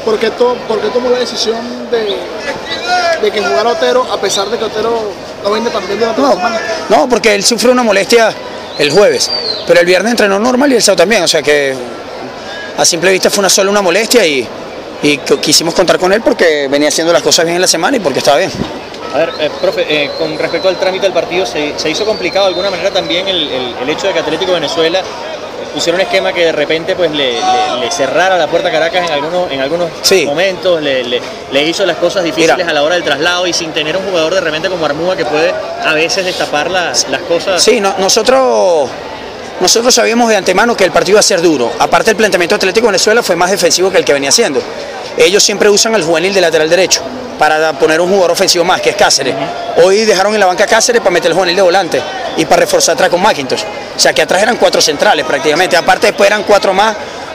¿Por qué tomó la decisión de que jugara Otero, a pesar de que Otero no vende también durante la semana? No, porque él sufrió una molestia el jueves, pero el viernes entrenó normal y el sábado también, o sea que a simple vista fue solo una molestia y quisimos contar con él porque venía haciendo las cosas bien en la semana y porque estaba bien. A ver, profe, con respecto al trámite del partido, ¿se hizo complicado de alguna manera también el hecho de que Atlético Venezuela pusiera un esquema que de repente pues le cerrara la puerta a Caracas en algunos sí. momentos, le hizo las cosas difíciles a la hora del traslado y sin tener un jugador de repente como Armúa que puede a veces destapar las cosas? Sí, nosotros sabíamos de antemano que el partido iba a ser duro. Aparte, el planteamiento de Atlético Venezuela fue más defensivo que el que venía haciendo. Ellos siempre usan al juvenil de lateral derecho para poner un jugador ofensivo más, que es Cáceres. Hoy dejaron en la banca a Cáceres para meter el juvenil de volante y para reforzar atrás con McIntosh. O sea que atrás eran 4 centrales prácticamente. Aparte después eran 4 más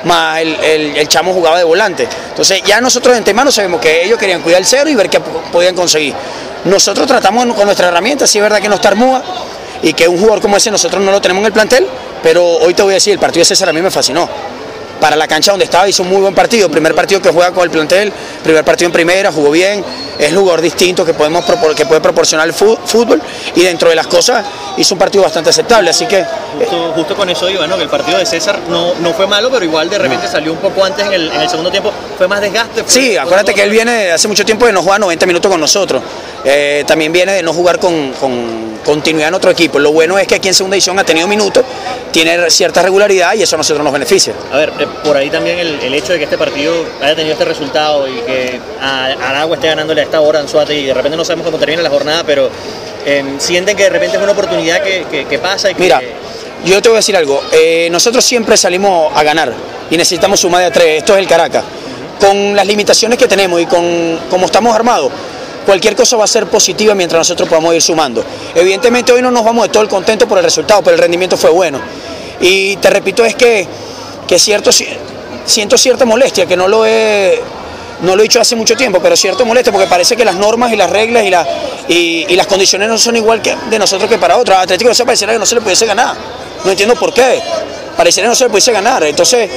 el chamo jugaba de volante. Entonces ya nosotros de antemano sabemos que ellos querían cuidar el cero y ver qué podían conseguir. Nosotros tratamos con nuestra herramienta, sí es verdad que no está Armúa y que un jugador como ese nosotros no lo tenemos en el plantel, pero hoy te voy a decir, el partido de César a mí me fascinó. Para la cancha donde estaba hizo un muy buen partido, primer partido que juega con el plantel, primer partido en primera, jugó bien, es un jugador distinto que puede proporcionar el fútbol y dentro de las cosas hizo un partido bastante aceptable, así que... Justo con eso iba, ¿no? Que el partido de César no fue malo, pero igual de repente salió un poco antes en el segundo tiempo, fue más desgaste. Sí, acuérdate que él viene hace mucho tiempo de no jugar 90 minutos con nosotros, también viene de no jugar con continuidad en otro equipo. Lo bueno es que aquí en segunda edición ha tenido minutos, tiene cierta regularidad y eso a nosotros nos beneficia. A ver, por ahí también el hecho de que este partido haya tenido este resultado y que Aragua esté ganándole a esta hora a Anzoátegui y de repente no sabemos cómo termina la jornada, pero sienten que de repente es una oportunidad que pasa y que... Mira, yo te voy a decir algo, nosotros siempre salimos a ganar y necesitamos sumar de a 3, esto es el Caracas. Con las limitaciones que tenemos y con cómo estamos armados, cualquier cosa va a ser positiva mientras nosotros podamos ir sumando. Evidentemente hoy no nos vamos de todo el contento por el resultado, pero el rendimiento fue bueno. Y te repito, es que siento cierta molestia, que no lo he dicho hace mucho tiempo, pero cierta molestia porque parece que las normas y las reglas y las condiciones no son igual que de nosotros que para otros. A Atlético pareciera que no se le pudiese ganar, no entiendo por qué. Pareciera que no se le pudiese ganar, entonces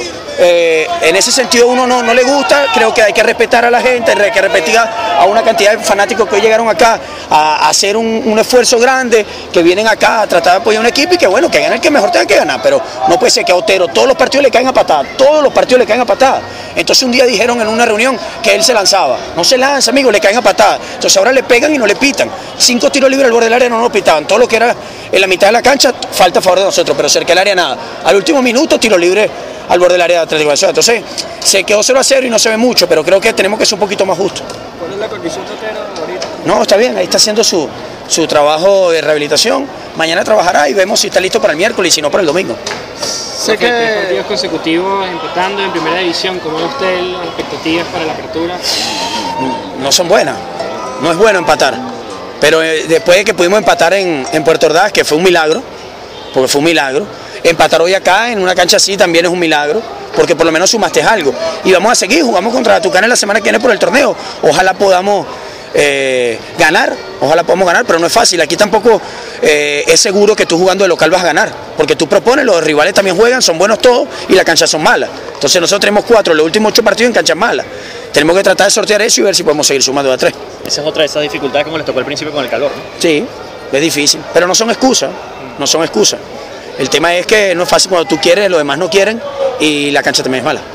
en ese sentido uno no le gusta, creo que hay que respetar a la gente, hay que respetar a una cantidad de fanáticos que hoy llegaron acá a hacer un esfuerzo grande, que vienen acá a tratar de apoyar a un equipo y que bueno, que gane el que mejor tenga que ganar, pero no puede ser que a Otero todos los partidos le caen a patadas, todos los partidos le caen a patadas. Entonces un día dijeron en una reunión que él se lanzaba, no se lanza amigo, le caen a patadas, entonces ahora le pegan y no le pitan, 5 tiros libres al borde del área no nos pitaban, todo lo que era en la mitad de la cancha falta a favor de nosotros, pero cerca del área nada, al último minuto tiro libre al borde del área de Atlético Venezuela. Entonces se quedó 0-0 y no se ve mucho, pero creo que tenemos que ser un poquito más justos. ¿Cuál es la condición de Otero ahorita? No, está bien, ahí está haciendo su trabajo de rehabilitación, mañana trabajará y vemos si está listo para el miércoles y si no para el domingo. Sé que 3 partidos consecutivos empatando en primera división, ¿cómo ve usted las expectativas para la apertura? No son buenas, no es bueno empatar, pero después de que pudimos empatar en Puerto Ordaz, que fue un milagro, porque fue un milagro, empatar hoy acá en una cancha así también es un milagro, porque por lo menos sumaste algo. Y vamos a seguir, jugamos contra la Tucana la semana que viene por el torneo. Ojalá podamos ganar, pero no es fácil. Aquí tampoco es seguro que tú jugando de local vas a ganar, porque tú propones, los rivales también juegan, son buenos todos y las canchas son malas. Entonces nosotros tenemos 4, los últimos 8 partidos en canchas malas. Tenemos que tratar de sortear eso y ver si podemos seguir sumando a 3. Esa es otra de esas dificultades como les tocó al principio con el calor, ¿no? Sí, es difícil, pero no son excusas, no son excusas. El tema es que no es fácil cuando tú quieres, los demás no quieren y la cancha también es mala.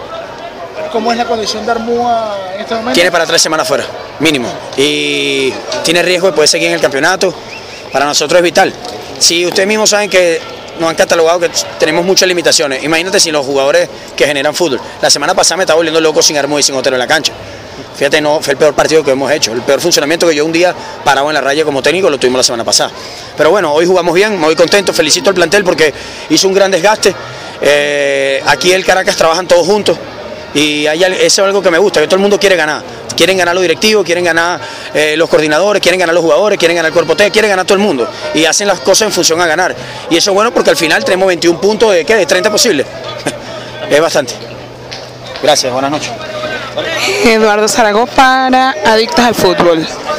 ¿Cómo es la condición de Armúa en este momento? Tiene para 3 semanas fuera, mínimo. Y tiene riesgo de poder seguir en el campeonato. Para nosotros es vital. Si ustedes mismos saben que nos han catalogado que tenemos muchas limitaciones, imagínate si los jugadores que generan fútbol. La semana pasada me estaba volviendo loco sin Armúa y sin Otero en la cancha. Fíjate, no, fue el peor partido que hemos hecho, el peor funcionamiento que yo un día parado en la raya como técnico lo tuvimos la semana pasada. Pero bueno, hoy jugamos bien, me voy contento, felicito al plantel porque hizo un gran desgaste. Aquí el Caracas trabajan todos juntos y eso es algo que me gusta, que todo el mundo quiere ganar. Quieren ganar los directivos, quieren ganar los coordinadores, quieren ganar los jugadores, quieren ganar el cuerpo técnico, quieren ganar todo el mundo. Y hacen las cosas en función a ganar. Y eso es bueno porque al final tenemos 21 puntos de, ¿qué? De 30 posibles. Es bastante. Gracias, buenas noches. Eduardo Zaragoza para Adictos al Fútbol.